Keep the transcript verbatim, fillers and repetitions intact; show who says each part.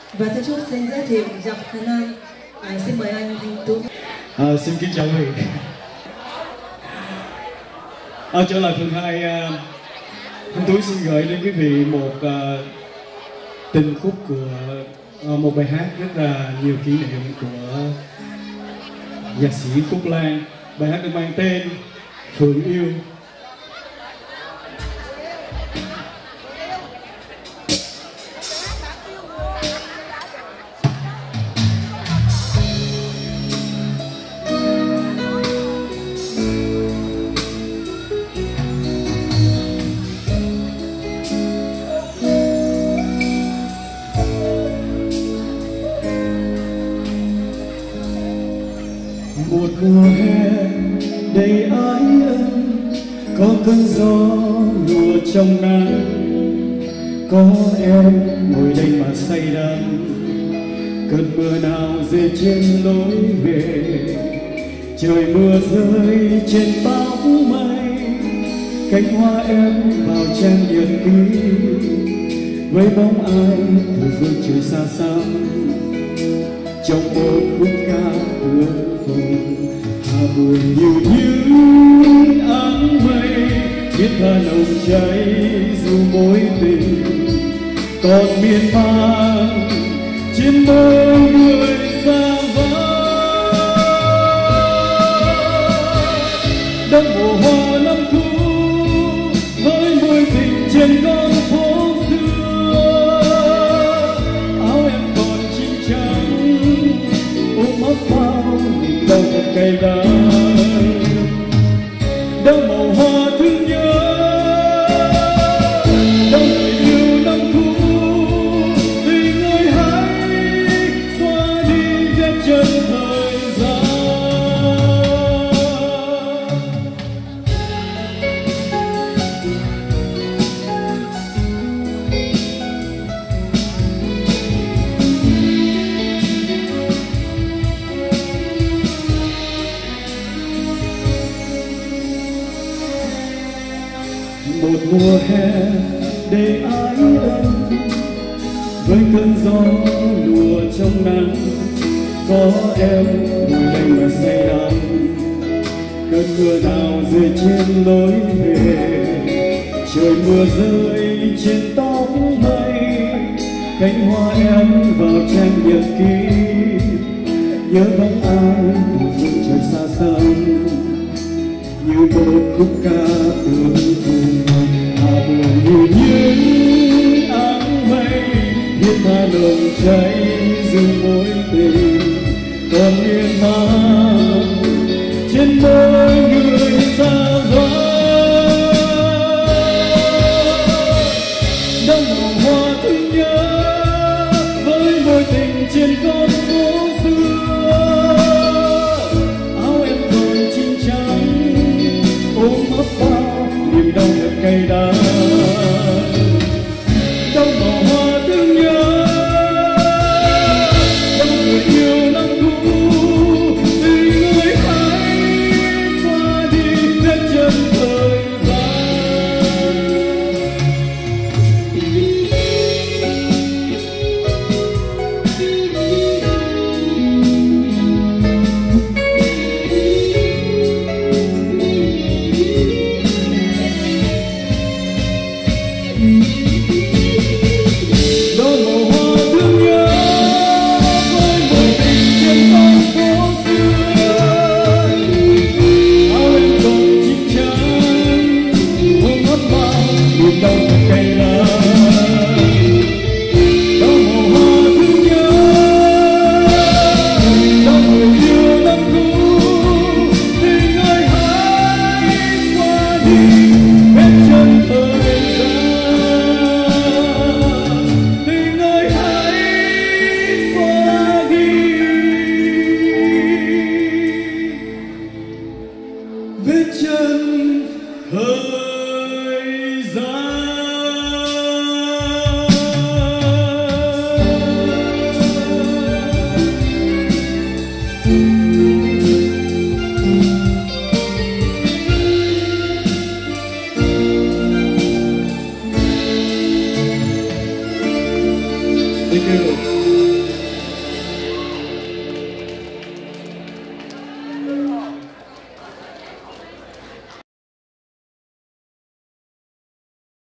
Speaker 1: Và thưa chúc xin giới thiệu giọng Hà Nam. À, xin mời anh Thanh Tú.
Speaker 2: À, xin kính chào quý vị. À, trở lại phần hai, uh, Thanh Tú xin gửi đến quý vị một uh, tình khúc của uh, một bài hát rất là nhiều kỷ niệm của nhạc sĩ Phúc Lan. Bài hát được mang tên Phượng Yêu. Một mùa hè đầy ái ân, có cơn gió lùa trong nắng, có em ngồi đây mà say đắm. Cơn mưa nào rơi trên lối về, trời mưa rơi trên bão mây, cánh hoa em vào trang nhật ký với bóng ai từ phương trời xa xăm. Trong một khúc ca ước vùng hà buồn như những áng mây, biết tha nồng cháy dù mối tình còn miên man trên mơ người xa vắng. Đâm mùa hoa năm thu với môi tình trên con phố xưa, áo em còn chín trắng ôm ấp bao niềm đau thật cay đắng. Đâu màu hoa thương nhớ, đâu người yêu năm thu, vì người hãy xóa đi vết chân thời gian. Một mùa hè đầy ái ân, với cơn gió lùa trong nắng, có em ngồi đây mà say đắm. Cơn mưa nào rơi trên lối về, trời mưa rơi trên tóc mây, cánh hoa em vào trang nhật ký nhớ bóng ai từ phương trời xa xăm. Như một khúc ca ước vùng hà buồn như những áng mây, biết tha nồng cháy dù mối tình còn miên man